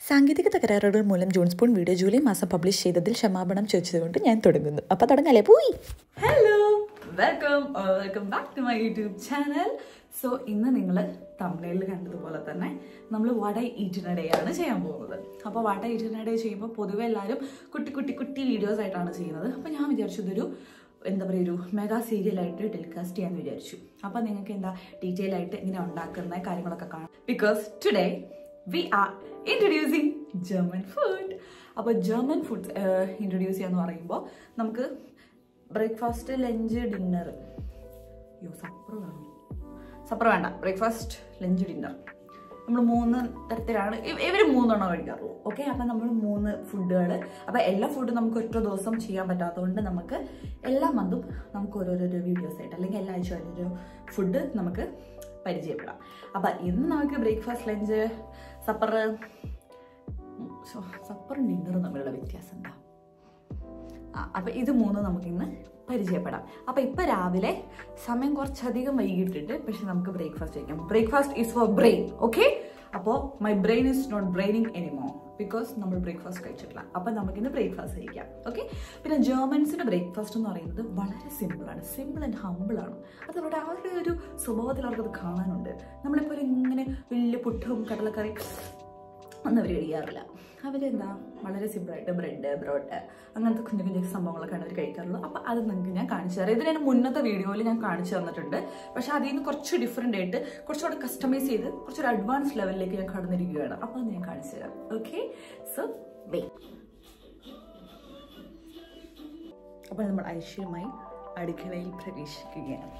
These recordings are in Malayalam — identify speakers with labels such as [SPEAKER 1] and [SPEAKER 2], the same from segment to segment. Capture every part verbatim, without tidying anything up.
[SPEAKER 1] സാങ്കേതിക തകരാറുകൾ മൂലം ജൂൺ സ്പൂൺ വീഡിയോ ജൂലൈ മാസം പബ്ലിഷ് ചെയ്തതിൽ ക്ഷമാപണം ചോദിച്ചതുകൊണ്ട് ഞാൻ തുടങ്ങുന്നു. അപ്പോൾ തുടങ്ങാലേ പോയി.
[SPEAKER 2] Hello, welcome welcome back to my YouTube channel. So ഇന്ന് നിങ്ങൾ തമിഴിൽ കണ്ടതുപോലെ തന്നെ നമ്മൾ what I eat in a day ആണ് ചെയ്യാൻ പോകുന്നത്. അപ്പോൾ what I eat in a day ചെയ്യുമ്പോൾ പൊതുവെ എല്ലാവരും കുട്ടി കുട്ടി കുട്ടി വീഡിയോസ് ആയിട്ടാണ് ചെയ്യുന്നത്. അപ്പോൾ ഞാൻ വിചാരിച്ചു ഇതൊരു എന്താ പറയുക ഒരു മെഗാ സീരിയലായിട്ട് ടെലികാസ്റ്റ് ചെയ്യാമെന്ന് വിചാരിച്ചു. അപ്പോൾ നിങ്ങൾക്ക് എന്താ ഡീറ്റെയിൽ ആയിട്ട് ഇങ്ങനെ ഉണ്ടാക്കുന്ന കാര്യങ്ങളൊക്കെ കാണാം. Because today we are introducing German food. അപ്പോൾ ജർമ്മൻ ഫുഡ് ഇൻട്രൊഡ്യൂസ് ചെയ്യാന്ന് പറയുമ്പോൾ നമുക്ക് ബ്രേക്ക്ഫാസ്റ്റ്, ലഞ്ച്, ഡിന്നർ, അയ്യോ സപ്പർ വേണം, സപ്പർ വേണ്ട, ബ്രേക്ക്ഫാസ്റ്റ്, ലഞ്ച്, ഡിന്നർ, നമ്മൾ മൂന്ന് തരത്തിലാണ് ഇവർ മൂന്നെണ്ണം കഴിക്കാറുള്ളൂ. ഓക്കെ, അപ്പം നമ്മൾ മൂന്ന് ഫുഡുകൾ. അപ്പം എല്ലാ ഫുഡും നമുക്ക് ഒറ്റ ദിവസം ചെയ്യാൻ പറ്റാത്തതുകൊണ്ട് നമുക്ക് എല്ലാ മന്തും നമുക്ക് ഓരോരോ വീഡിയോസ് ആയിട്ട് അല്ലെങ്കിൽ എല്ലാ ആഴ്ച ഓരോരോ ഫുഡ് നമുക്ക് പരിചയപ്പെടാം. അപ്പം ഇന്ന് നമുക്ക് ബ്രേക്ക്ഫാസ്റ്റ്, ലഞ്ച്, സപ്പർ സപ്പറും ഡിന്നറും തമ്മിലുള്ള വ്യത്യാസം എന്താ? ആ അപ്പം ഇത് മൂന്നും നമുക്കിന്ന് പരിചയപ്പെടാം. അപ്പം ഇപ്പം രാവിലെ സമയം കുറച്ചധികം വൈകിട്ടിട്ട് പക്ഷെ നമുക്ക് ബ്രേക്ക്ഫാസ്റ്റ് കഴിക്കാം. Breakfast is for brain. Okay, അപ്പോൾ my brain is not braining anymore because നമ്മൾ ബ്രേക്ക്ഫാസ്റ്റ് കഴിച്ചിട്ടില്ല. അപ്പം നമുക്കിന്ന് ബ്രേക്ക്ഫാസ്റ്റ് കഴിക്കാം. ഓക്കെ, പിന്നെ ജർമ്മൻസിൻ്റെ ബ്രേക്ക്ഫാസ്റ്റ് എന്ന് പറയുന്നത് വളരെ സിമ്പിളാണ്, സിമ്പിൾ ആൻഡ് ഹമ്പിളാണ്. അതവരുടെ അവരുടെ ഒരു സ്വഭാവത്തിൽ അവർക്കത് കാണാനുണ്ട്. നമ്മളിപ്പോൾ ഇങ്ങനെ വലിയ പുട്ടും കടലക്കറി ഒന്നും അവർ കഴിക്കാറില്ല. അവരെന്താ വളരെ സിമ്പിളായിട്ട് ബ്രെഡ്, ബ്രോട്ട് അങ്ങനത്തെ കുഞ്ഞു കുഞ്ഞു സംഭവങ്ങളൊക്കെയാണ് അവർ കഴിക്കാറുള്ളത്. അപ്പോൾ അത് നിങ്ങൾക്ക് ഞാൻ കാണിച്ചു തരാം. ഇതിന് ഞാൻ മുന്നത്തെ വീഡിയോയിൽ ഞാൻ കാണിച്ചു തന്നിട്ടുണ്ട്. പക്ഷേ അതിൽ നിന്ന് കുറച്ച് ഡിഫറെൻ്റ് ആയിട്ട് കുറച്ചുകൂടെ കസ്റ്റമൈസ് ചെയ്ത് കുറച്ചൊരു അഡ്വാൻസ് ലെവലിലേക്ക് ഞാൻ കടന്നിരിക്കുകയാണ്. അപ്പോൾ അത് ഞാൻ കാണിച്ചു തരാം. Okay, so wait. അപ്പോൾ നമ്മൾ ഐശ്വര്യമായി അടുക്കളയിൽ പ്രവേശിക്കുകയാണ്.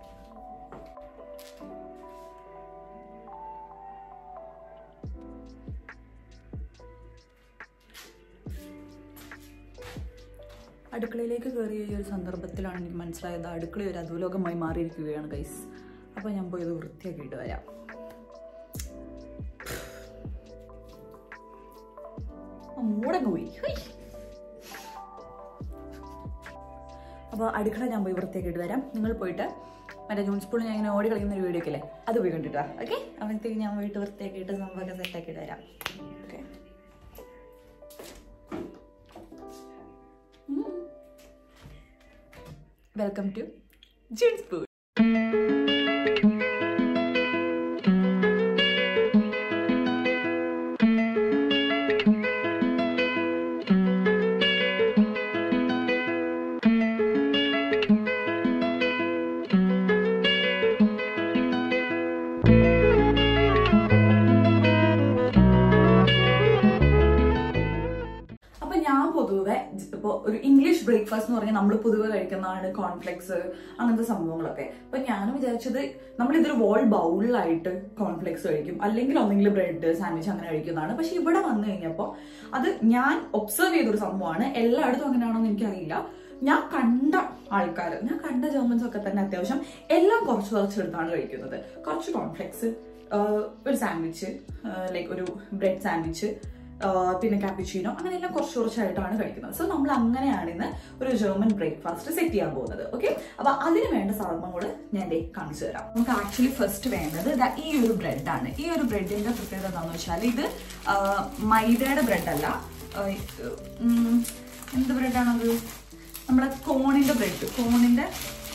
[SPEAKER 2] അടുക്കളയിലേക്ക് കയറിയ ഈ ഒരു സന്ദർഭത്തിലാണ് എനിക്ക് മനസ്സിലായത് അടുക്കള ഒരു അധോലോകമായി മാറിയിരിക്കുകയാണ് ഗൈസ്. അപ്പോൾ ഞാൻ പോയി ഇത് വൃത്തിയാക്കിയിട്ട് വരാം. മൂടെ പോയി. അപ്പോൾ അടുക്കള ഞാൻ പോയി വൃത്തിയാക്കിയിട്ട് വരാം. നിങ്ങൾ പോയിട്ട് മറ്റേ ജൂൺ സ്പൂണിൽ ഞാൻ ഇങ്ങനെ ഓടി കളിക്കുന്ന ഒരു വീഡിയോ ഒക്കെ അല്ലേ, അത് പോയി കണ്ടിട്ടാ. ഓക്കെ, അപ്പോഴത്തേക്ക് ഞാൻ പോയിട്ട് വൃത്തിയാക്കിയിട്ട് സംഭവമൊക്കെ സെറ്റാക്കിയിട്ട് വരാം. Okay, welcome to June Spoon. പൊതുവെ ഇപ്പോൾ ഒരു ഇംഗ്ലീഷ് ബ്രേക്ക്ഫാസ്റ്റ് എന്ന് പറഞ്ഞാൽ നമ്മൾ പൊതുവെ കഴിക്കുന്നതാണ് കോൺഫ്ലെക്സ് അങ്ങനത്തെ സംഭവങ്ങളൊക്കെ. അപ്പൊ ഞാനും വിചാരിച്ചത് നമ്മൾ ഇതൊരു വോൾ ബൗളിലായിട്ട് കോൺഫ്ലെക്സ് കഴിക്കും, അല്ലെങ്കിൽ ഒന്നെങ്കിലും ബ്രെഡ് സാൻഡ്വിച്ച് അങ്ങനെ കഴിക്കുന്നതാണ്. പക്ഷെ ഇവിടെ വന്നു കഴിഞ്ഞപ്പോൾ അത് ഞാൻ ഒബ്സർവ് ചെയ്തൊരു സംഭവമാണ്. എല്ലായിടത്തും അങ്ങനെയാണോന്ന് എനിക്കറിയില്ല. ഞാൻ കണ്ട ആൾക്കാർ, ഞാൻ കണ്ട ജർമ്മൻസ് ഒക്കെ തന്നെ അത്യാവശ്യം എല്ലാം കുറച്ച് കുറച്ചെടുത്താണ് കഴിക്കുന്നത്. കുറച്ച് കോൺഫ്ലെക്സ്, ഒരു സാൻഡ്വിച്ച്, ലൈക്ക് ഒരു ബ്രെഡ് സാൻഡ്വിച്ച്, പിന്നെ കാപ്പിച്ചീനോ, അങ്ങനെയെല്ലാം കുറച്ച് കുറച്ചായിട്ടാണ് കഴിക്കുന്നത്. സോ നമ്മൾ അങ്ങനെയാണ് ഇന്ന് ഒരു ജർമ്മൻ ബ്രേക്ക്ഫാസ്റ്റ് സെറ്റ് ചെയ്യാൻ പോകുന്നത്. ഓക്കെ, അപ്പൊ അതിന് വേണ്ട സാധനങ്ങൾ ഞാൻ ദേ കാണിച്ചു തരാം. നമുക്ക് ആക്ച്വലി ഫസ്റ്റ് വേണ്ടത് ഈ ഒരു ബ്രെഡാണ്. ഈ ഒരു ബ്രെഡിന്റെ പ്രത്യേകത എന്താണെന്ന് വെച്ചാൽ ഇത് മൈദയുടെ ബ്രെഡല്ല. എന്ത് ബ്രെഡാണത്? നമ്മുടെ കോണിന്റെ ബ്രെഡ്, കോണിന്റെ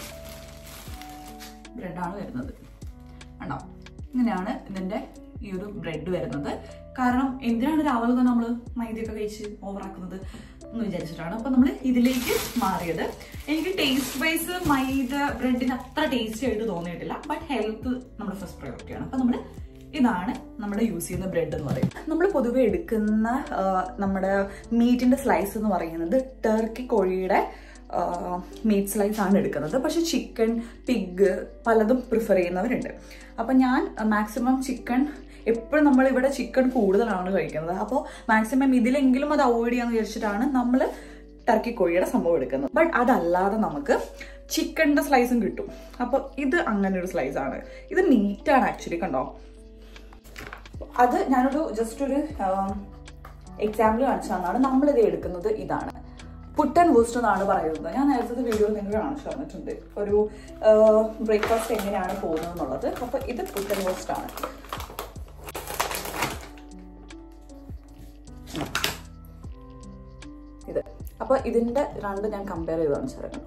[SPEAKER 2] ബ്രെഡാണ് വരുന്നത്. കണ്ടോ, ഇങ്ങനെയാണ് ഇതിന്റെ ഈ ഒരു ബ്രെഡ് വരുന്നത്. കാരണം എന്തിനാണ് രാവിലെ തന്നെ നമ്മൾ മൈദയൊക്കെ കഴിച്ച് ഓവറാക്കുന്നത് എന്ന് വിചാരിച്ചിട്ടാണ്. അപ്പൊ നമ്മൾ ഇതിലേക്ക് മാറിയത്. എനിക്ക് ടേസ്റ്റ് വൈസ് മൈദ ബ്രെഡിന് അത്ര ടേസ്റ്റി ആയിട്ട് തോന്നിയിട്ടില്ല. ബട്ട് ഹെൽത്ത് നമ്മുടെ ഫസ്റ്റ് പ്രയോറിറ്റിയാണ്. അപ്പൊ നമ്മൾ ഇതാണ് നമ്മുടെ യൂസ് ചെയ്യുന്ന ബ്രെഡ് എന്ന് പറയുന്നത്. നമ്മൾ പൊതുവെ എടുക്കുന്ന നമ്മുടെ മീറ്റിന്റെ സ്ലൈസ് എന്ന് പറയുന്നത് ടർക്കി കോഴിയുടെ മീറ്റ് സ്ലൈസ് ആണ് എടുക്കുന്നത്. പക്ഷെ ചിക്കൻ, പിഗ് പലതും പ്രിഫർ ചെയ്യുന്നവരുണ്ട്. അപ്പം ഞാൻ മാക്സിമം ചിക്കൻ, എപ്പോഴും നമ്മൾ ഇവിടെ ചിക്കൻ കൂടുതലാണ് കഴിക്കുന്നത്. അപ്പോൾ മാക്സിമം ഇതിലെങ്കിലും അത് അവോയ്ഡ് ചെയ്യാന്ന് വിചാരിച്ചിട്ടാണ് നമ്മൾ ടർക്കി കോഴിയുടെ സംഭവം എടുക്കുന്നത്. ബട്ട് അതല്ലാതെ നമുക്ക് ചിക്കൻ്റെ സ്ലൈസും കിട്ടും. അപ്പോൾ ഇത് അങ്ങനെ ഒരു സ്ലൈസ് ആണ്. ഇത് മീറ്റാണ് ആക്ച്വലി. കണ്ടോ, അത് ഞാനൊരു ജസ്റ്റ് ഒരു എക്സാമ്പിൾ കാണിച്ചു തന്നാണ്. നമ്മളിത് എടുക്കുന്നത് ഇതാണ്, പുട്ടൻ വൂസ്റ്റ് എന്നാണ് പറയുന്നത്. ഞാൻ നേരത്തെ വീഡിയോയിൽ നിങ്ങൾക്ക് കാണിച്ചു തന്നിട്ടുണ്ട് ഒരു ബ്രേക്ക്ഫാസ്റ്റ് എങ്ങനെയാണ് പോകുന്നത് എന്നുള്ളത്. അപ്പോൾ ഇത് പുട്ടൻ വൂസ്റ്റ് ആണ്. ഇത് അപ്പോൾ ഇതിൻ്റെ രണ്ട് ഞാൻ കമ്പയർ ചെയ്ത് കാണിച്ചിറങ്ങണം.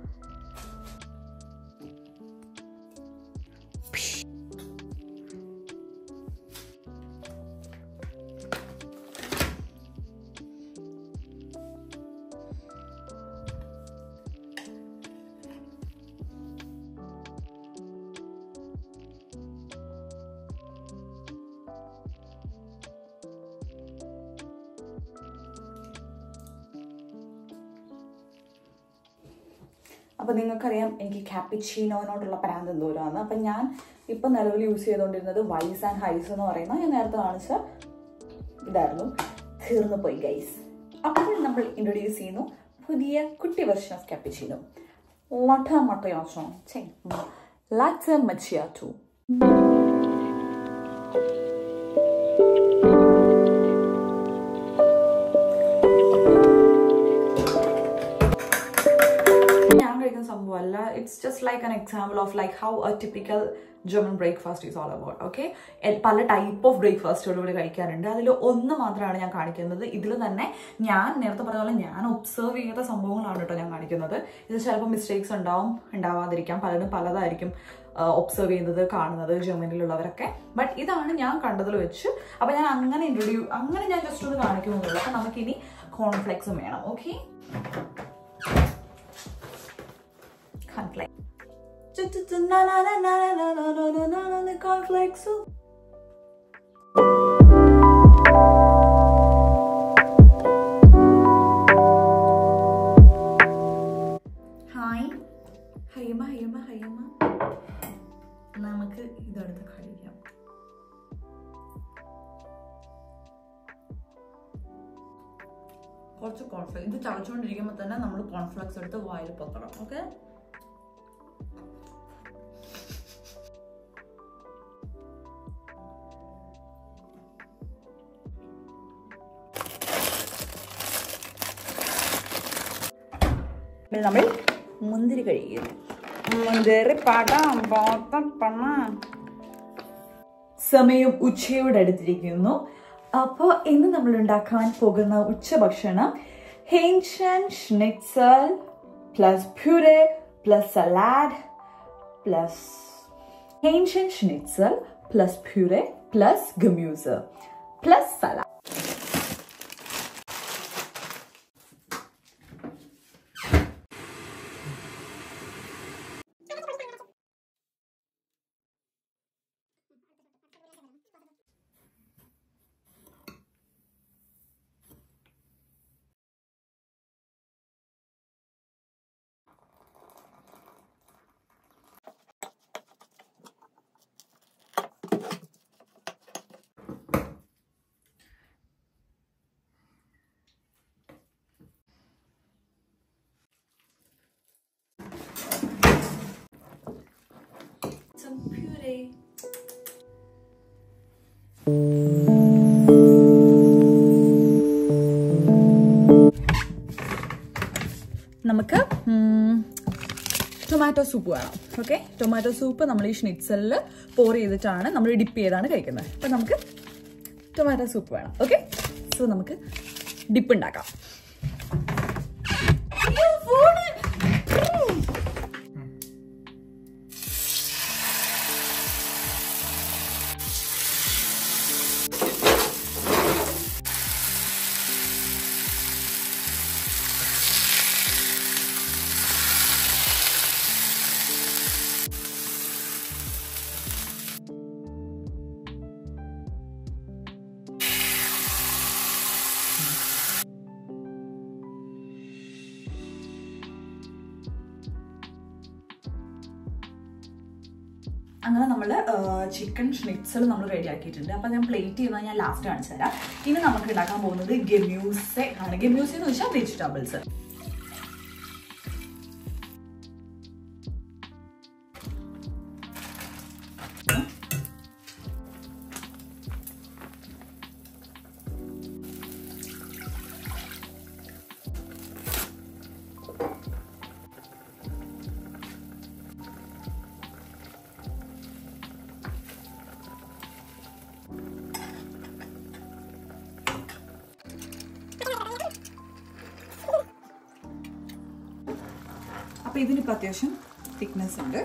[SPEAKER 2] അപ്പോൾ നിങ്ങൾക്കറിയാം എനിക്ക് ക്യാപ്പിച്ചീനോനോടുള്ള പ്രാന്ത് എന്തോരാണ്. അപ്പം ഞാൻ ഇപ്പം നിലവിൽ യൂസ് ചെയ്തുകൊണ്ടിരുന്നത് വൈസ് ആൻഡ് ഹൈസ് എന്ന് പറയുന്ന ഞാൻ നേരത്തെ കാണിച്ച ഇതായിരുന്നു. തീർന്നു പോയി ഗൈസ്. അപ്പോൾ നമ്മൾ ഇൻട്രൊഡ്യൂസ് ചെയ്യുന്നു പുതിയ കുട്ടി വെർഷൻ ഓഫ് ക്യാപ്പിച്ചീനോ. ലട്ട മട്ടയാച്ചോ latte macchiato. സംഭവമല്ല. It's just like an example of like how a typical German breakfast is all about. Okay, പല ടൈപ്പ് ഓഫ് ബ്രേക്ക്ഫാസ്റ്റുകളിലൂടെ കഴിക്കാറുണ്ട്. അതിൽ ഒന്ന് മാത്രമാണ് ഞാൻ കാണിക്കുന്നത്. ഇതിൽ തന്നെ ഞാൻ നേരത്തെ പറഞ്ഞ പോലെ ഞാൻ ഒബ്സർവ് ചെയ്ത സംഭവങ്ങളാണ് കേട്ടോ ഞാൻ കാണിക്കുന്നത്. ഇത് ചിലപ്പോൾ മിസ്റ്റേക്സ് ഉണ്ടാവും, ഉണ്ടാവാതിരിക്കാം. പലരും പലതായിരിക്കും ഒബ്സർവ് ചെയ്യുന്നത്, കാണുന്നത് ജർമ്മനിയിലുള്ളവരൊക്കെ. ബട്ട് ഇതാണ് ഞാൻ കണ്ടതിൽ വെച്ച്. അപ്പം ഞാൻ അങ്ങനെ ഇൻട്രൊഡ്യൂ അങ്ങനെ ഞാൻ ജസ്റ്റ് ഒന്ന് കാണിക്കുന്നുള്ളൂ. അപ്പം നമുക്കിനി കോൺഫ്ലെക്സും വേണം. Okay, cornflakes. Na na na na na na na na na na na cornflakes. Hi. Hayama hayama hayama. നമുക്ക് ഇതെടുത്ത് കഴിക്കാം. കുറച്ച് കോൺഫ്ലെക്സ് ഇത് ചവച്ചുകൊണ്ടിരിക്കുമ്പോൾ തന്നെ നമ്മൾ കോൺഫ്ലെക്സ് എടുത്ത് വായിൽ പൊത്തണം. ഓക്കെ, നമ്മൾ മുന്തിരി കഴിക്കുന്നു. മുന്തിരി പടം പണ. സമയം ഉച്ചയോട് അടുത്തിരിക്കുന്നു. അപ്പോൾ ഇന്ന് നമ്മൾ ഉണ്ടാക്കാൻ പോകുന്ന ഉച്ചഭക്ഷണം ഹെയിൻഷൻ schnitzel plus puree plus salad plus ഹെയിൻഷൻ ഷ്നിറ്റ്സൽ പ്ലസ് പ്യൂരെ പ്ലസ് ഗമ്യൂസ് പ്ലസ് സലാഡ്. Some puree. നമുക്ക് ടൊമാറ്റോ സൂപ്പ് വേണം. ഓക്കെ, ടൊമാറ്റോ സൂപ്പ് നമ്മൾ ഈ ഷ്നിറ്റ്സലിൽ പോർ ചെയ്തിട്ടാണ് നമ്മൾ ഡിപ്പ് ചെയ്താണ് കഴിക്കുന്നത്. അപ്പം നമുക്ക് ടൊമാറ്റോ സൂപ്പ് വേണം. ഓക്കെ, സോ നമുക്ക് ഡിപ്പ് ഉണ്ടാക്കാം. അങ്ങനെ നമ്മൾ ചിക്കൻ ഷ്നിറ്റ്സൽ നമ്മൾ റെഡി ആക്കിയിട്ടുണ്ട്. അപ്പം ഞാൻ പ്ലേറ്റ് ചെയ്യുന്നത് ഞാൻ ലാസ്റ്റ് കാണിച്ചു തരാം. ഇനി നമുക്ക് ഉണ്ടാക്കാൻ പോകുന്നത് ഗമ്യൂസെ ആണ്. ഗമ്യൂസെ എന്ന് വെച്ചാൽ വെജിറ്റബിൾസ്. അപ്പോൾ ഇതിനിപ്പോൾ അത്യാവശ്യം തിക്നെസ് ഉണ്ട്.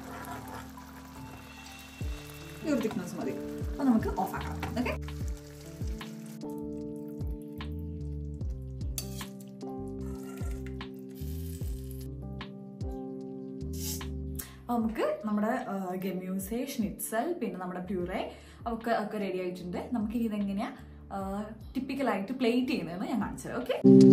[SPEAKER 2] ഈ ഒരു തിക്നെസ് മതി. അപ്പോൾ നമുക്ക് ഓഫ് ആക്കാം. ഓക്കെ, നമുക്ക് നമ്മുടെ ഗെമ്യൂസെ, ഷ്നിറ്റ്സൽ, പിന്നെ നമ്മുടെ പ്യൂറേ ഒക്കെ ഒക്കെ റെഡി ആയിട്ടുണ്ട്. നമുക്ക് ഇതെങ്ങനെയാ ടിപ്പിക്കലായിട്ട് പ്ലേറ്റ് ചെയ്യുന്നതെന്ന് ഞാൻ കാണിച്ചത്. ഓക്കെ,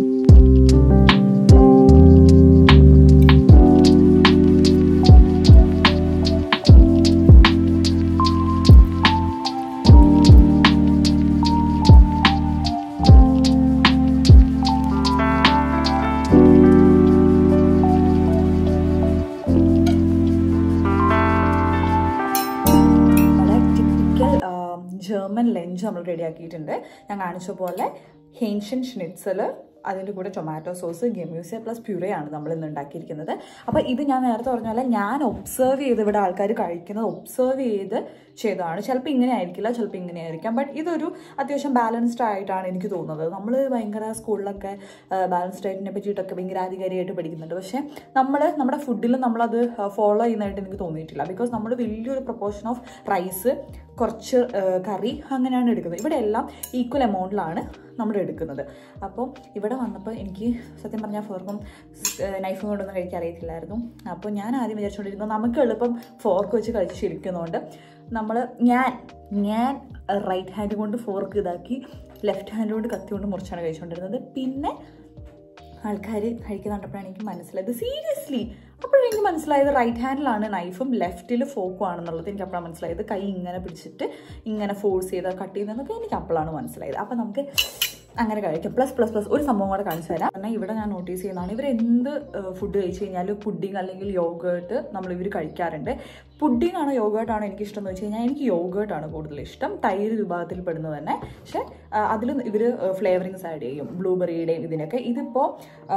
[SPEAKER 2] ജർമ്മൻ ലഞ്ച് നമ്മൾ റെഡിയാക്കിയിട്ടുണ്ട്. ഞാൻ കാണിച്ച പോലെ ഹേൻഷ്യൻ ഷ്നിറ്റ്സൽ, അതിൻ്റെ കൂടെ ടൊമാറ്റോ സോസ്, ഗെമ്യൂസെ പ്ലസ് പ്യൂറേ ആണ് നമ്മൾ ഇന്ന് ഉണ്ടാക്കിയിരിക്കുന്നത്. അപ്പോൾ ഇത് ഞാൻ നേരത്തെ പറഞ്ഞ പോലെ ഞാൻ ഒബ്സർവ് ചെയ്ത് ഇവിടെ ആൾക്കാർ കഴിക്കുന്നത് ഒബ്സർവ് ചെയ്ത് ചെയ്തതാണ്. ചിലപ്പോൾ ഇങ്ങനെ ആയിരിക്കില്ല, ചിലപ്പോൾ ഇങ്ങനെ ആയിരിക്കാം. ബട്ട് ഇതൊരു അത്യാവശ്യം ബാലൻസ്ഡ് ആയിട്ടാണ് എനിക്ക് തോന്നുന്നത്. നമ്മൾ ഭയങ്കര സ്കൂളിലൊക്കെ ബാലൻസ്ഡ് ഡയറ്റിനെ പറ്റിയിട്ടൊക്കെ ഭയങ്കര ആധികാരികമായിട്ട് പഠിക്കുന്നുണ്ട്. പക്ഷേ നമ്മൾ നമ്മുടെ ഫുഡിൽ നമ്മളത് ഫോളോ ചെയ്യുന്നതായിട്ട് എനിക്ക് തോന്നിയിട്ടില്ല. ബിക്കോസ് നമ്മൾ വലിയൊരു പ്രൊപ്പോർഷൻ ഓഫ് റൈസ്, കുറച്ച് കറി അങ്ങനെയാണ് എടുക്കുന്നത്. ഇവിടെ എല്ലാം ഈക്വൽ എമൗണ്ടിലാണ് നമ്മൾ എടുക്കുന്നത്. അപ്പോൾ ഇവിടെ വന്നപ്പോൾ എനിക്ക് സത്യം പറഞ്ഞാൽ ഫോർക്കും നൈഫും കൊണ്ടൊന്നും കഴിക്കാൻ അറിയത്തില്ലായിരുന്നു. അപ്പോൾ ഞാൻ ആദ്യം വിചാരിച്ചുകൊണ്ടിരുന്നത് നമുക്ക് എളുപ്പം ഫോർക്ക് വെച്ച് കഴിച്ച് ശീലിക്കുന്നതുകൊണ്ട് നമ്മൾ ഞാൻ ഞാൻ റൈറ്റ് ഹാൻഡ് കൊണ്ട് ഫോർക്ക് ഇതാക്കി ലെഫ്റ്റ് ഹാൻഡ് കൊണ്ട് കത്തി കൊണ്ട് മുറിച്ചാണ് കഴിച്ചുകൊണ്ടിരുന്നത്. പിന്നെ ആൾക്കാർ കഴിക്കുന്ന കണ്ടപ്പോഴാണ് എനിക്ക് മനസ്സിലായത്, സീരിയസ്ലി അപ്പോഴെനിക്ക് മനസ്സിലായത് റൈറ്റ് ഹാൻഡിലാണ് നൈഫും ലെഫ്റ്റിൽ ഫോക്കും ആണെന്നുള്ളത് എനിക്ക് അപ്പോഴാണ് മനസ്സിലായത്. കൈ ഇങ്ങനെ പിടിച്ചിട്ട് ഇങ്ങനെ ഫോഴ്സ് ചെയ്ത് കട്ട് ചെയ്യുന്നതൊക്കെ എനിക്ക് അപ്പോഴാണ് മനസ്സിലായത്. അപ്പോൾ നമുക്ക് അങ്ങനെ കഴിക്കാം. പ്ലസ് പ്ലസ് പ്ലസ് ഒരു സംഭവം കൂടെ കാണിച്ചു തരാം. കാരണം ഇവിടെ ഞാൻ നോട്ടീസ് ചെയ്യുന്നതാണ്, ഇവർ എന്ത് ഫുഡ് കഴിച്ച് കഴിഞ്ഞാൽ പുഡിങ് അല്ലെങ്കിൽ യോഗേർട്ട് നമ്മൾ ഇവർ കഴിക്കാറുണ്ട്. പുഡിങ് ആണോ യോഗേർട്ടാണോ എനിക്കിഷ്ടം എന്ന് വെച്ച് കഴിഞ്ഞാൽ എനിക്ക് യോഗേർട്ടാണ് കൂടുതൽ ഇഷ്ടം, തൈര് വിഭാഗത്തിൽ പെടുന്നത് തന്നെ. പക്ഷേ അതിൽ ഇവർ ഫ്ലേവറിങ്സ് ആഡ് ചെയ്യും, ബ്ലൂബെറിയുടെയും ഇതിനൊക്കെ. ഇതിപ്പോൾ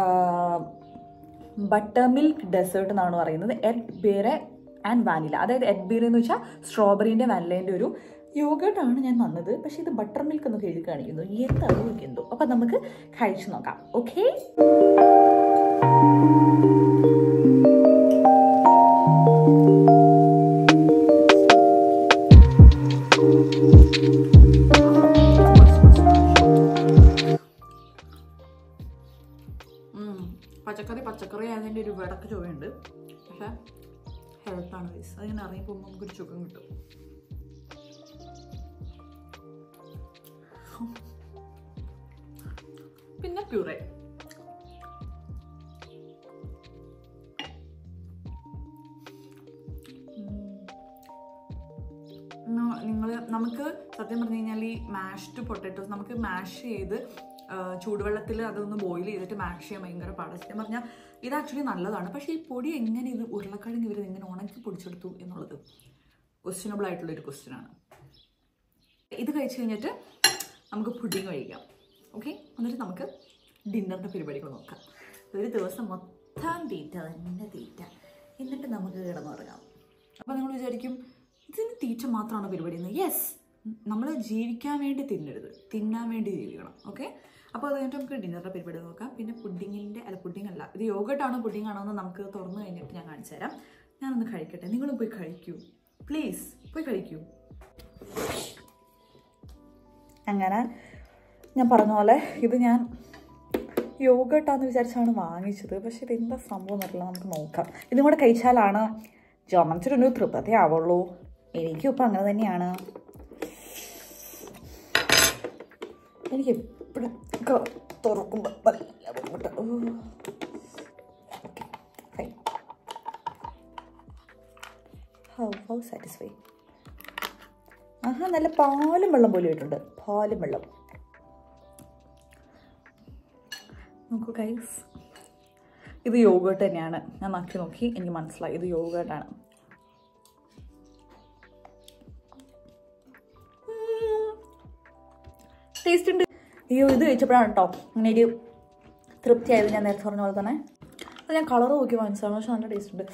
[SPEAKER 2] ബട്ടർ മിൽക്ക് ഡെസേർട്ട് എന്നാണ് പറയുന്നത്, എഡ് ബേറെ ആൻഡ് വാനില. അതായത് എഡ് ബേറെ എന്ന് വെച്ചാൽ സ്ട്രോബെറിൻ്റെ വാനിലേൻ്റെ ഒരു യോഗേർട്ടാണ് ഞാൻ വന്നത്. പക്ഷേ ഇത് ബട്ടർ മിൽക്ക് എന്നൊക്കെ എഴുതി കാണിക്കുന്നു, എന്താണോ എന്തോ. അപ്പം നമുക്ക് കഴിച്ചു നോക്കാം. ഓക്കെ, പച്ചക്കറി പച്ചക്കറി അതിൻ്റെ ഒരു വിടക്ക് ചുവയുണ്ട്. പക്ഷേ ഹെൽത്താണ് വൈസ്, അതിങ്ങനെ അറിയുമ്പോൾ നമുക്കൊരു സുഖം കിട്ടും. പിന്നെ പ്യൂറേ, നിങ്ങൾ നമുക്ക് സത്യം പറഞ്ഞു കഴിഞ്ഞാൽ ഈ മാഷ്ഡ് പൊട്ടാറ്റോസ് നമുക്ക് മാഷ് ചെയ്ത് ചൂടുവെള്ളത്തിൽ അതൊന്ന് ബോയിൽ ചെയ്തിട്ട് മാഷ് ചെയ്യാൻ ഭയങ്കര പാടാണ്. സത്യം പറഞ്ഞാൽ ഇത് ആക്ച്വലി നല്ലതാണ്. പക്ഷേ ഈ പൊടി എങ്ങനെ ഇത് ഉരുളക്കിഴങ്ങ് ഇവർ എങ്ങനെ ഉണക്കി പൊടിച്ചെടുത്തു എന്നുള്ളത് ക്വസ്റ്റ്യനബിൾ ആയിട്ടുള്ളൊരു ക്വസ്റ്റ്യനാണ്. ഇത് കഴിച്ച് കഴിഞ്ഞിട്ട് നമുക്ക് പുഡിങ് കഴിക്കാം. ഓക്കെ, എന്നിട്ട് നമുക്ക് ഡിന്നറിൻ്റെ പരിപാടികൾ നോക്കാം. ഒരു ദിവസം മൊത്തം തീറ്റ തന്നെ തീറ്റ, എന്നിട്ട് നമുക്ക് കിടന്നുറങ്ങാം. അപ്പോൾ നിങ്ങൾ വിചാരിക്കും ഇതിന് തീറ്റ മാത്രമാണ് പരിപാടി എന്ന്. യെസ്, നമ്മൾ ജീവിക്കാൻ വേണ്ടി തിന്നരുത്, തിന്നാൻ വേണ്ടി ജീവിക്കണം. ഓക്കെ, അപ്പോൾ അത് കഴിഞ്ഞിട്ട് നമുക്ക് ഡിന്നറിൻ്റെ പരിപാടി നോക്കാം. പിന്നെ പുഡിങ്ങിൻ്റെ അല്ല പുഡിങ് അല്ല ഇത് യോഗേർട്ടാണോ പുഡിങ് ആണോ എന്ന് നമുക്ക് തുറന്നു കഴിഞ്ഞിട്ട് ഞാൻ കാണിച്ചു തരാം. ഞാനൊന്ന് കഴിക്കട്ടെ, നിങ്ങളും പോയി കഴിക്കൂ പ്ലീസ്, പോയി കഴിക്കൂ. അങ്ങനെ ഞാൻ പറഞ്ഞ പോലെ ഇത് ഞാൻ യോഗേർട്ടാന്ന് വിചാരിച്ചാണ് വാങ്ങിച്ചത്. പക്ഷെ ഇതെന്താ സംഭവം എന്നറിയില്ല, നമുക്ക് നോക്കാം. ഇതും കൂടെ കഴിച്ചാലാണ് ജോമൻസിനൊരു തൃപ്തി ആവുള്ളൂ. എനിക്കും ഇപ്പം അങ്ങനെ തന്നെയാണ്. എനിക്ക് എപ്പോഴും തുറക്കുമ്പോൾ നല്ല ബുദ്ധിമുട്ട്. Okay, fine. How how satisfy. ആഹാ, നല്ല പാലും വെള്ളം പോലെ ആയിട്ടുണ്ട്, പാലും വെള്ളം. നോക്കൂ ഗൈസ്, ഇത് യോഗേർട്ട് തന്നെയാണ്. ഞാൻ നക്കി നോക്കി എനിക്ക് മനസ്സിലായി ഇത് യോഗേർട്ടാണ്. ടേസ്റ്റ് ഉണ്ട്. അയ്യോ, ഇത് കഴിച്ചപ്പോഴാണ് കേട്ടോ അങ്ങനെ ഒരു തൃപ്തിയായത്. ഞാൻ നേരത്തെ പറഞ്ഞ പോലെ തന്നെ അത് ഞാൻ കളർ നോക്കി വാങ്ങിച്ചതാണ്, പക്ഷെ നല്ല ടേസ്റ്റ് ഉണ്ട്.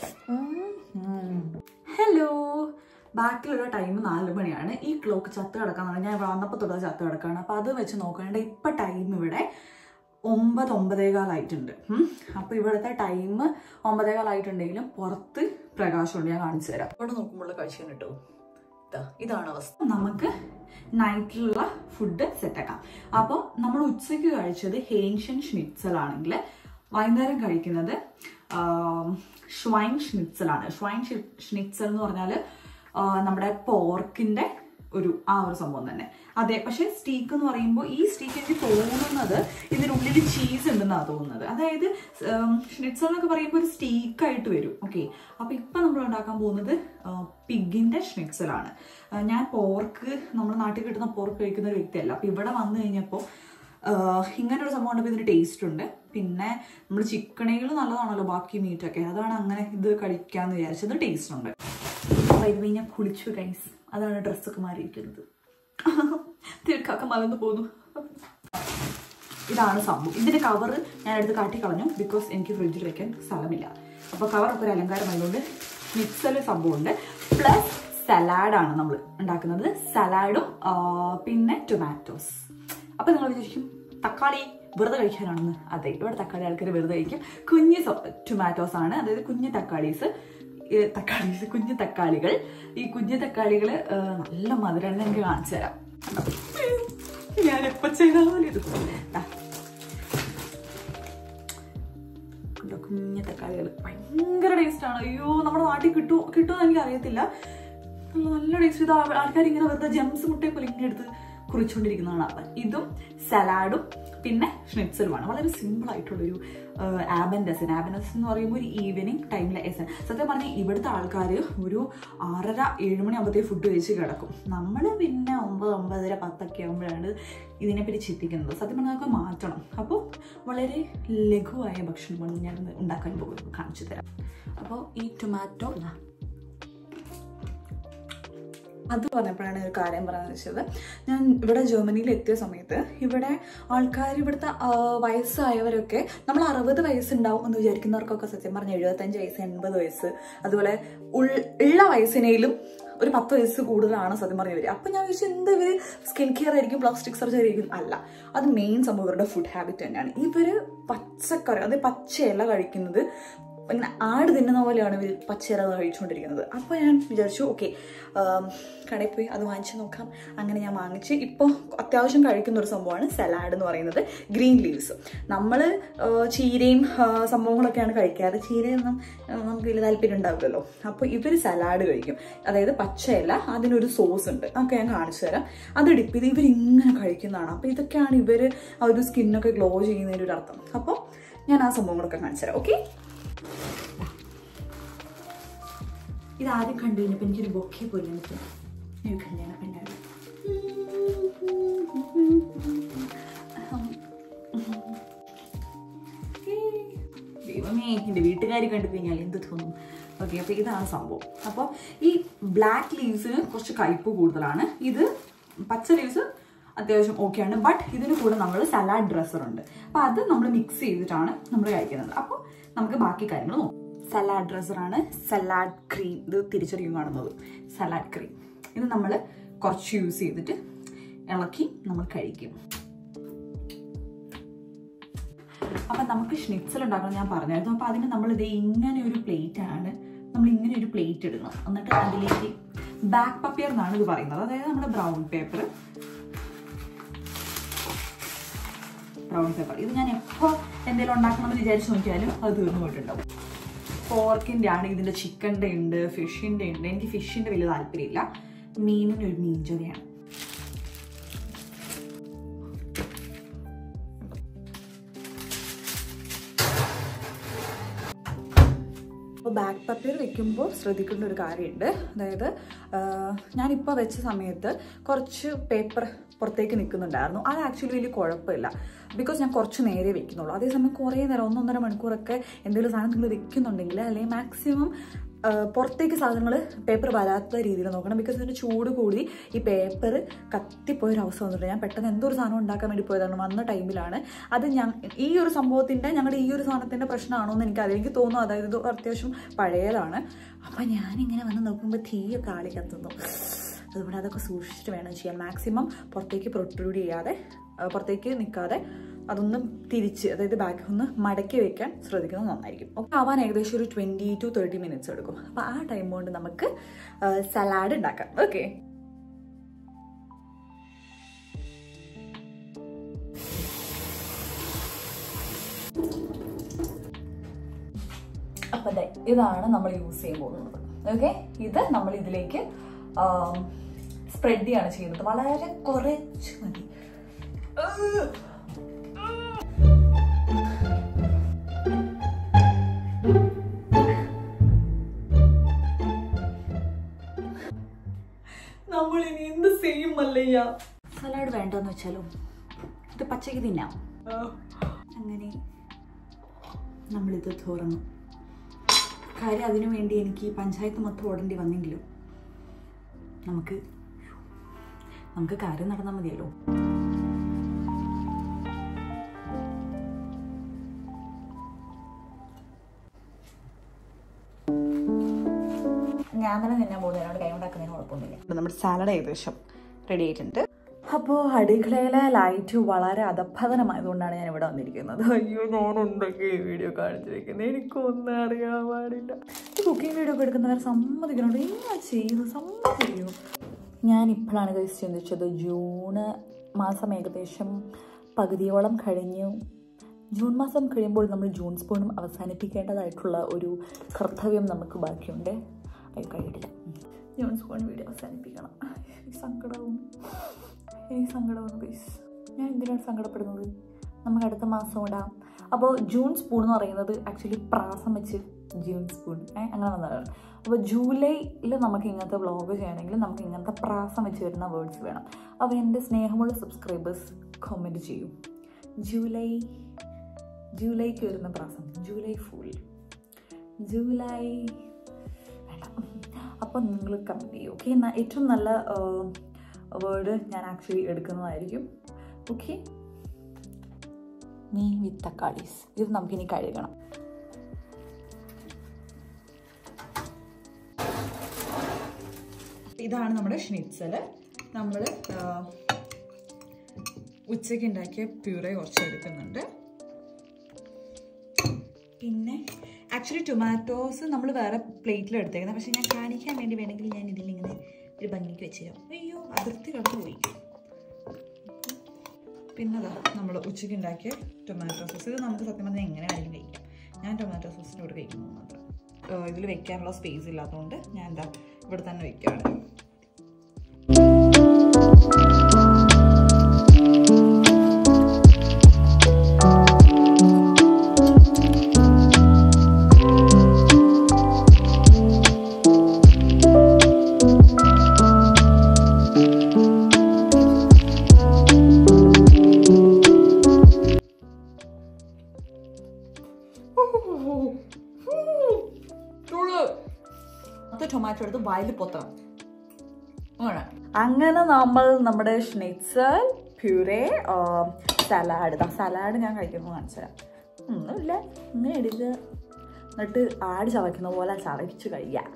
[SPEAKER 2] ഹലോ, ബാക്കിലുള്ള ടൈം നാല് മണിയാണ്. ഈ ക്ലോക്ക് ചത്ത് കിടക്കാന്നാണ്, ഞാൻ വന്നപ്പോൾ തൊട്ട് ചത്ത് കിടക്കുകയാണ്. അപ്പോൾ അത് വെച്ച് നോക്കുകയാണെങ്കിൽ ഇപ്പം ടൈം ഇവിടെ ഒമ്പത് ഒമ്പതേകാലായിട്ടുണ്ട്. അപ്പോൾ ഇവിടുത്തെ ടൈം ഒമ്പതേകാലായിട്ടുണ്ടെങ്കിലും പുറത്ത് പ്രകാശമുണ്ട്. ഞാൻ കാണിച്ചു തരാം. അവിടെ നോക്കുമ്പോഴുള്ള കാഴ്ചയാണ് കേട്ടോ. ഇതാ ഇതാണ് അവസ്ഥ. നമുക്ക് നൈറ്റിലുള്ള ഫുഡ് സെറ്റാക്കാം. അപ്പോൾ നമ്മൾ ഉച്ചയ്ക്ക് കഴിച്ചത് ഹേൻഷ്യൻ ഷ്നിറ്റ്സൽ ആണെങ്കിൽ വൈകുന്നേരം കഴിക്കുന്നത് ഷ്വൈൻ ഷ്നിറ്റ്സലാണ്. ഷ്വൈൻ ഷ്നിറ്റ്സൽ എന്ന് പറഞ്ഞാൽ നമ്മുടെ പോർക്കിന്റെ ഒരു ആ ഒരു സംഭവം തന്നെ. അതെ, പക്ഷെ സ്റ്റീക്ക് എന്ന് പറയുമ്പോൾ ഈ സ്റ്റീക്ക് എനിക്ക് തോന്നുന്നത് ഇതിനുള്ളിൽ ചീസ് ഉണ്ടെന്നാണ് തോന്നുന്നത്. അതായത് ഷ്നിറ്റ്സൽ എന്നൊക്കെ പറയുമ്പോൾ ഒരു സ്റ്റീക്കായിട്ട് വരും. ഓക്കെ, അപ്പൊ ഇപ്പൊ നമ്മൾ ഉണ്ടാക്കാൻ പോകുന്നത് പിഗിന്റെ ഷ്നിറ്റ്സലാണ്. ഞാൻ പോർക്ക് നമ്മുടെ നാട്ടിൽ കിട്ടുന്ന പോർക്ക് കഴിക്കുന്ന ഒരു വ്യക്തിയല്ല. അപ്പൊ ഇവിടെ വന്നു കഴിഞ്ഞപ്പോൾ ഇങ്ങനെ ഒരു സംഭവം ഉണ്ടപ്പോൾ ഇതിന് ടേസ്റ്റ് ഉണ്ട്. പിന്നെ നമ്മൾ ചിക്കണുകൾ നല്ലതാണല്ലോ ബാക്കി മീറ്റൊക്കെ, അതാണ് അങ്ങനെ ഇത് കഴിക്കാന്ന് വിചാരിച്ചത്. ടേസ്റ്റ് ഉണ്ട്. അപ്പൊ ഇത് ഞാൻ കുളിച്ചു ഗൈസ്, അതാണ് ഡ്രസ്സൊക്കെ മാറിയിരിക്കുന്നത്. തീർക്കാക്ക മലന്ന് പോന്നു. ഇതാണ് സംഭവം. ഇതിന്റെ കവർ ഞാൻ എടുത്ത് കാട്ടി കളഞ്ഞു, ബിക്കോസ് എനിക്ക് ഫ്രിഡ്ജിൽ വെക്കാൻ സ്ഥലമില്ല. അപ്പൊ കവറൊക്കെ ഒരു അലങ്കാരം ആയതുകൊണ്ട് മിക്സല് സംഭവമുണ്ട്. പ്ലസ് സലാഡാണ് നമ്മൾ ഉണ്ടാക്കുന്നത്. സലാഡും പിന്നെ ടൊമാറ്റോസ്. അപ്പൊ നിങ്ങൾ വിചാരിക്കും തക്കാളി വെറുതെ കഴിക്കാനാണെന്ന്. അതെ, ഇവിടെ തക്കാളി ആൾക്കാർ വെറുതെ കഴിക്കും. കുഞ്ഞ് ടൊമാറ്റോസ് ആണ്, അതായത് കുഞ്ഞ് തക്കാളീസ് തക്കാളീസ് കുഞ്ഞു തക്കാളികൾ. ഈ കുഞ്ഞു തക്കാളികൾ നല്ല മധുരം എനിക്ക് കാണിച്ചു തരാം. ഞാൻ എപ്പോ ചെയ്താലും ഇത് കുഞ്ഞു തക്കാളികൾ ഭയങ്കര ടേസ്റ്റ് ആണ്. അയ്യോ, നമ്മുടെ നാട്ടിൽ കിട്ടുമോ കിട്ടുമെന്ന് എനിക്ക് അറിയത്തില്ല. നല്ല ടേസ്റ്റ്. ഇത് ആൾക്കാർ ഇങ്ങനെ വെറുതെ ജംസ് മുട്ടയെ പോലെ ഇങ്ങനെ എടുത്ത് കുറിച്ചുകൊണ്ടിരിക്കുന്നതാണ്. ഇതും സലാഡും പിന്നെ ഷ്നിറ്റ്സലുമാണ്. വളരെ സിമ്പിൾ ആയിട്ടുള്ളൊരു ആബൻഡസൻ. ആബൻഡസ് എന്ന് പറയുമ്പോൾ ഒരു ഈവനിങ് ടൈമിലെ എസൻ. സത്യം പറഞ്ഞാൽ ഇവിടുത്തെ ആൾക്കാർ ഒരു ആറര ഏഴുമണി ആകുമ്പോഴത്തേക്ക് ഫുഡ് കഴിച്ച് കിടക്കും. നമ്മൾ പിന്നെ ഒമ്പത് ഒമ്പതര പത്തൊക്കെ ആകുമ്പോഴാണ് ഇതിനെപ്പറ്റി ചിന്തിക്കുന്നത്. സത്യം പറഞ്ഞാൽ അതൊക്കെ മാറ്റണം. അപ്പോൾ വളരെ ലഘുവായ ഭക്ഷണമാണ് ഞാൻ ഉണ്ടാക്കാൻ പോകുന്നത്, കാണിച്ചു തരാം. അപ്പോൾ ഈ ടൊമാറ്റോ അത് പറഞ്ഞപ്പോഴാണ് ഒരു കാര്യം പറയാന്ന് വെച്ചത്. ഞാൻ ഇവിടെ ജർമ്മനിയിൽ എത്തിയ സമയത്ത് ഇവിടെ ആൾക്കാർ, ഇവിടുത്തെ വയസ്സായവരൊക്കെ, നമ്മൾ അറുപത് വയസ്സുണ്ടാവും എന്ന് വിചാരിക്കുന്നവർക്കൊക്കെ സത്യം പറഞ്ഞാൽ എഴുപത്തഞ്ച് വയസ്സ് എൺപത് വയസ്സ് അതുപോലെ ഉള്ള വയസ്സിനേലും ഒരു പത്ത് വയസ്സ് കൂടുതലാണ് സത്യം പറഞ്ഞ വരിക. അപ്പം ഞാൻ വിചാരിച്ചു എന്ത് ഇവർ സ്കിൻ കെയർ ആയിരിക്കും, പ്ലാസ്റ്റിക് സർജറി ആയിരിക്കും. അല്ല, അത് മെയിൻ സംഭവം ഇവരുടെ ഫുഡ് ഹാബിറ്റ് തന്നെയാണ്. ഇവർ പച്ചക്കറി, അത് പച്ചയില കഴിക്കുന്നത് ഇങ്ങനെ ആട് തിന്നുന്ന പോലെയാണ് ഇവർ പച്ചയില കഴിച്ചുകൊണ്ടിരിക്കുന്നത്. അപ്പോൾ ഞാൻ വിചാരിച്ചു ഓക്കെ കടയിൽ പോയി അത് വാങ്ങിച്ച് നോക്കാം. അങ്ങനെ ഞാൻ വാങ്ങിച്ച് ഇപ്പോൾ അത്യാവശ്യം കഴിക്കുന്ന ഒരു സംഭവമാണ് സലാഡ് എന്ന് പറയുന്നത്. Green leaves. നമ്മൾ ചീരയും സംഭവങ്ങളൊക്കെയാണ് കഴിക്കാറ്. ചീരയൊന്നും നമുക്ക് വലിയ താല്പര്യം ഉണ്ടാവില്ലല്ലോ. അപ്പോൾ ഇവർ സലാഡ് കഴിക്കും. അതായത് പച്ചയില, അതിനൊരു സോസ് ഉണ്ട്, ഒക്കെ ഞാൻ കാണിച്ചു തരാം. അത് ഡിപ്പ് ചെയ്ത് ഇവരിങ്ങനെ കഴിക്കുന്നതാണ്. അപ്പോൾ ഇതൊക്കെയാണ് ഇവർ ആ ഒരു സ്കിന്നൊക്കെ ഗ്ലോ ചെയ്യുന്നതിൻ്റെ ഒരു അർത്ഥം. അപ്പോൾ ഞാൻ ആ സംഭവങ്ങളൊക്കെ കാണിച്ചു തരാം. ഓക്കെ, ഇതാദ്യം കണ്ടു കഴിഞ്ഞപ്പോൾ എനിക്കൊരു ബൊക്കെ പോലെ എനിക്ക് കല്യാണ പെണ്ണാണ്. ദൈവമേ, എൻ്റെ വീട്ടുകാർ കണ്ടു കഴിഞ്ഞാൽ എന്ത് തോന്നും. ഓക്കെ, അപ്പോൾ ഇതാണ് സംഭവം. അപ്പോൾ ഈ ബ്ലാക്ക് ലീവ്സിന് കുറച്ച് കയ്പ്പ് കൂടുതലാണ്. ഇത് പച്ച ലീവ്സ് അത്യാവശ്യം ഓക്കെയാണ്. ബട്ട് ഇതിന് കൂടെ നമ്മൾ സലാഡ് ഡ്രസ്സറുണ്ട്. അപ്പോൾ അത് നമ്മൾ മിക്സ് ചെയ്തിട്ടാണ് നമ്മൾ കഴിക്കുന്നത്. അപ്പോൾ നമുക്ക് ബാക്കി കാര്യങ്ങൾ നോക്കാം. സലാഡ് ഡ്രസ്സറാണ് സലാഡ് ക്രീം. ഇത് തിരിച്ചറിയും കാണുന്നത് സലാഡ് ക്രീം. ഇത് നമ്മൾ കുറച്ച് യൂസ് ചെയ്തിട്ട് ഇളക്കി നമ്മൾ കഴിക്കും. അപ്പം നമുക്ക് ഷ്നിറ്റ്സൽ ഉണ്ടാക്കണം ഞാൻ പറഞ്ഞായിരുന്നു. അപ്പോൾ അതിന് നമ്മളിത് ഇങ്ങനെ ഒരു പ്ലേറ്റ് ആണ് നമ്മൾ ഇങ്ങനെ ഒരു പ്ലേറ്റ് ഇടുന്നത്. എന്നിട്ട് അതിലേക്ക് ബാക്ക് പപ്പിയർ എന്നാണ് ഇത് പറയുന്നത്. അതായത് നമ്മുടെ ബ്രൗൺ പേപ്പർ ബ്രൗൺ പേപ്പർ ഇത് ഞാൻ എപ്പോൾ എന്തെങ്കിലും ഉണ്ടാക്കണമെന്ന് വിചാരിച്ച് നോക്കിയാലും അത് തീർന്നു പോയിട്ടുണ്ടാവും. പോർക്കിൻ്റെ ആണ്, ഇതിൻ്റെ ചിക്കൻ്റെ ഉണ്ട്, ഫിഷിൻ്റെ ഉണ്ട്. എനിക്ക് ഫിഷിൻ്റെ വലിയ താല്പര്യമില്ല. മീനിന് ഒരു മീൻ ചൊറിയാണ്. അപ്പോൾ ബാക്ക് പപ്പിയർ വെക്കുമ്പോൾ ശ്രദ്ധിക്കേണ്ട ഒരു കാര്യമുണ്ട്. അതായത് ഞാനിപ്പോൾ വെച്ച സമയത്ത് കുറച്ച് പേപ്പർ പുറത്തേക്ക് നിൽക്കുന്നുണ്ടായിരുന്നു. അത് ആക്ച്വലി വലിയ കുഴപ്പമില്ല, ബിക്കോസ് ഞാൻ കുറച്ച് നേരെ വെക്കുന്നുള്ളൂ. അതേസമയം കുറേ നേരം ഒന്നൊന്നര മണിക്കൂറൊക്കെ എന്തെങ്കിലും സാധനം നിങ്ങൾ വെക്കുന്നുണ്ടെങ്കിൽ അല്ലെങ്കിൽ മാക്സിമം പുറത്തേക്ക് സാധനങ്ങൾ പേപ്പർ വരാത്ത രീതിയിൽ നോക്കണം. ബിക്കോസ് ഇതിൻ്റെ ചൂട് കൂടി ഈ പേപ്പർ കത്തിപ്പോയൊരവസ്ഥ വന്നിട്ടുണ്ട്. ഞാൻ പെട്ടെന്ന് എന്തോ ഒരു സാധനം ഉണ്ടാക്കാൻ വേണ്ടി പോയതാണ്, വന്ന ടൈമിലാണ്. അത് ഞാൻ ഈ ഒരു സംഭവത്തിൻ്റെ ഞങ്ങളുടെ ഈ ഒരു സാധനത്തിൻ്റെ പ്രശ്നമാണോ എന്ന് എനിക്ക് അതെനിക്ക് തോന്നുന്നു. അതായത് ഇത് അത്യാവശ്യം പഴയതാണ്. അപ്പം ഞാനിങ്ങനെ വന്ന് നോക്കുമ്പോൾ തീയൊക്കെ ആളി കത്തുന്നു. അതുകൊണ്ട് അതൊക്കെ സൂക്ഷിച്ചിട്ട് വേണം ചെയ്യാൻ. മാക്സിമം പുറത്തേക്ക് പ്രൊട്രൂഡ് ചെയ്യാതെ, പുറത്തേക്ക് നിൽക്കാതെ അതൊന്ന് തിരിച്ച്, അതായത് ബാക്ക് ഒന്ന് മടക്കി വെക്കാൻ ശ്രദ്ധിക്കുന്നത് നന്നായിരിക്കും. ഓക്കെ, ആവാൻ ഏകദേശം ഒരു ട്വൻറ്റി ടു തേർട്ടി മിനിറ്റ്സ് എടുക്കും. അപ്പോൾ ആ ടൈം കൊണ്ട് നമുക്ക് സലാഡ് ഉണ്ടാക്കാം. ഓക്കെ, അപ്പം ഇതാണ് നമ്മൾ യൂസ് ചെയ്യാൻ പോകുന്നത്. ഓക്കെ, ഇത് നമ്മൾ ഇതിലേക്ക് സ്പ്രെഡ് ചെയ്യാണ് ചെയ്യുന്നത്. വളരെ കുറച്ച് മതി. നമ്മൾ ഇനി എന്ത് ചെയ്യും മല്ലയ്യ? സലാഡ് വേണ്ടെന്ന് വെച്ചാലോ, ഇത് പച്ചക്ക് തിന്നാം. അങ്ങനെ നമ്മളിത് തുറന്നു. കാര്യം അതിനു വേണ്ടി എനിക്ക് പഞ്ചായത്ത് മൊത്തം ഓടേണ്ടി വന്നെങ്കിലും നമുക്ക് നമുക്ക് കാര്യം നടന്നാൽ മതിയല്ലോ. ഞാൻ തന്നെ നിന്നാൻ പോകുന്നതിനോട് കൈ ഉണ്ടാക്കുന്നതിന് കുഴപ്പമൊന്നുമില്ല. നമ്മുടെ സാലഡ് ഏകദേശം റെഡി ആയിട്ടുണ്ട്. അപ്പോൾ അടുക്കളയിലെ ലൈറ്റ് വളരെ അധപ്പതനമായതുകൊണ്ടാണ് ഞാൻ ഇവിടെ വന്നിരിക്കുന്നത്. അയ്യോ, ഞാൻ എന്തൊക്കെ ഈ വീഡിയോ കാണിച്ചിരിക്കുന്നത്, എനിക്കൊന്നും അറിയാൻ പാടില്ല. ഈ കുക്കിംഗ് വീഡിയോ ഒക്കെ എടുക്കുന്നവർ സമ്മതിക്കുന്നുണ്ട്, എങ്ങനെ ചെയ്യുന്നു സമ്മതിക്കുന്നു. ഞാൻ ഇപ്പോഴാണ് കഴിച്ച് ചിന്തിച്ചത്, ജൂണ് മാസം ഏകദേശം പകുതിയോളം കഴിഞ്ഞു. ജൂൺ മാസം കഴിയുമ്പോൾ നമ്മൾ ജൂൺ സ്പൂണും അവസാനിപ്പിക്കേണ്ടതായിട്ടുള്ള ഒരു കർത്തവ്യം നമുക്ക് ബാക്കിയുണ്ട്. അത് കഴിയില്ല, ജൂൺ സ്പൂൺ വീഡിയോ അവസാനിപ്പിക്കണം. സങ്കടവും എനിക്ക് സങ്കടവും ഗൈസ്. ഞാൻ എന്തിനാണ് സങ്കടപ്പെടുന്നത്? നമുക്ക് അടുത്ത മാസം ഇടാം. അപ്പോൾ ജൂൺ സ്പൂൺ എന്ന് പറയുന്നത് ആക്ച്വലി പ്രാസം വെച്ച് ജൂൺ സ്പൂൺ ഏഹ് അങ്ങനെ വന്നതാണ്. അപ്പോൾ ജൂലൈയിൽ നമുക്ക് ഇങ്ങനത്തെ വ്ളോഗ് ചെയ്യണമെങ്കിൽ നമുക്ക് ഇങ്ങനത്തെ പ്രാസം വെച്ച് വരുന്ന വേർഡ്സ് വേണം. അപ്പോൾ എൻ്റെ സ്നേഹമുള്ള സബ്സ്ക്രൈബേഴ്സ് കമൻറ്റ് ചെയ്യും, ജൂലൈ ജൂലൈക്ക് വരുന്ന പ്രാസം, ജൂലൈ ഫുൾ, ജൂലൈ വേണ്ട. അപ്പോൾ നിങ്ങൾ കമൻറ്റ് ചെയ്യും. ഓക്കെ, ഏറ്റവും നല്ല വേർഡ് ഞാൻ ആക്ച്വലി എടുക്കുന്നതായിരിക്കും. ഓക്കെ, മീൻ വിത്ത് തക്കാളീസ്. ഇത് നമുക്കിനി കഴുകണം. ഇതാണ് നമ്മുടെ ഷ്നിറ്റ്സൽ. നമ്മൾ ഉച്ചയ്ക്ക് ഉണ്ടാക്കിയ പ്യൂറെ കുറച്ച് എടുക്കുന്നുണ്ട്. പിന്നെ ആക്ച്വലി ടൊമാറ്റോസ് നമ്മൾ വേറെ പ്ലേറ്റിൽ എടുത്തേക്കുന്നത്, പക്ഷെ ഞാൻ കാണിക്കാൻ വേണ്ടി വേണമെങ്കിൽ ഞാൻ ഇതിലിങ്ങനെ ഒരു ഭംഗിക്ക് വെച്ച് തരാം. അയ്യോ, അതിർത്തി കടന്നു പോയി. പിന്നെ അതാ നമ്മൾ ഉച്ചയ്ക്ക് ഉണ്ടാക്കിയ ടൊമാറ്റോ സോസ്. ഇത് നമുക്ക് സത്യം പറഞ്ഞാൽ എങ്ങനെ ആണെങ്കിലും കഴിക്കാം. ഞാൻ ടൊമാറ്റോ സോസിൻ്റെ കൂടെ കഴിക്കുന്നു മാത്രം. ഇതിൽ വെക്കാനുള്ള സ്പേസ് ഇല്ലാത്തതുകൊണ്ട് ഞാൻ എന്താ ഇവിടെ തന്നെ വെക്കുകയാണ്. ടൊമാറ്റോ എടുത്ത് വായിൽ പൊത്തണം. അങ്ങനെ നമ്മൾ നമ്മുടെ ഷ്നിറ്റ്സൽ പ്യൂരെ സലാഡ്, സലാഡ് ഞാൻ കഴിക്കുമ്പോൾ കാണിച്ചു തരാം. ഒന്നുമില്ല, ഇങ്ങനെ എടുക്കുക, എന്നിട്ട് ആട് ചവയ്ക്കുന്ന പോലെ ചവയ്ച്ച് കഴിയുക.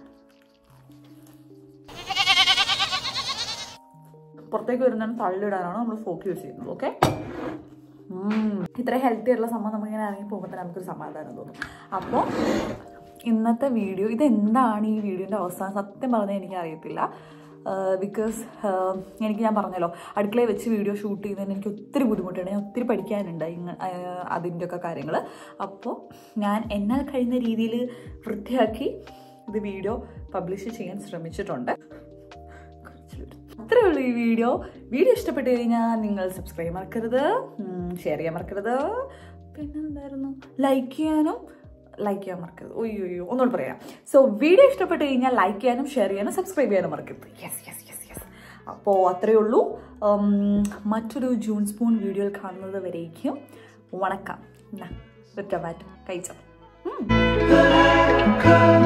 [SPEAKER 2] പുറത്തേക്ക് വരുന്നതിന് തള്ളിടാനാണ് നമ്മൾ ഫോക്ക് യൂസ് ചെയ്യുന്നത്. ഓക്കെ, ഇത്ര ഹെൽത്തി ആയിട്ടുള്ള സംഭവം നമുക്കിങ്ങനെ ഇറങ്ങി പോകുമ്പോൾ തന്നെ നമുക്കൊരു സമാധാനം തോന്നും. അപ്പോൾ ഇന്നത്തെ വീഡിയോ ഇതെന്താണ് ഈ വീഡിയോൻ്റെ അവസാനം സത്യം പറഞ്ഞാൽ എനിക്കറിയത്തില്ല. ബിക്കോസ് എനിക്ക് ഞാൻ പറഞ്ഞല്ലോ, അടുക്കളയിൽ വെച്ച് വീഡിയോ ഷൂട്ട് ചെയ്യുന്നതിന് എനിക്ക് ഒത്തിരി ബുദ്ധിമുട്ടുണ്ട്. ഞാൻ ഒത്തിരി പഠിക്കാനുണ്ട് ഇങ്ങ അതിൻ്റെയൊക്കെ കാര്യങ്ങൾ. അപ്പോൾ ഞാൻ എന്നാൽ കഴിയുന്ന രീതിയിൽ വൃത്തിയാക്കി ഇത് വീഡിയോ പബ്ലിഷ് ചെയ്യാൻ ശ്രമിച്ചിട്ടുണ്ട്. അത്രയേ ഉള്ളൂ ഈ വീഡിയോ. വീഡിയോ ഇഷ്ടപ്പെട്ട് കഴിഞ്ഞാൽ നിങ്ങൾ സബ്സ്ക്രൈബ് മറക്കരുത്, ഷെയർ ചെയ്യാൻ മറക്കരുത്, പിന്നെന്തായിരുന്നു ലൈക്ക് ചെയ്യാനും ലൈക്ക് ചെയ്യാൻ മറക്കരുത്. ഒയ്യോ ഒയ്യോ ഒന്നുകൂടെ പറയാം. സോ വീഡിയോ ഇഷ്ടപ്പെട്ട് കഴിഞ്ഞാൽ ലൈക്ക് ചെയ്യാനും ഷെയർ ചെയ്യാനും സബ്സ്ക്രൈബ് ചെയ്യാനും മറക്കരുത്. യെസ് യെസ് യെസ് യെസ് അപ്പോൾ അത്രയേ ഉള്ളൂ. മറ്റൊരു ജൂൺ സ്പൂൺ വീഡിയോയിൽ കാണുന്നത് വരേക്കും വണക്കം. ടൊമാറ്റോ കഴിച്ചോ.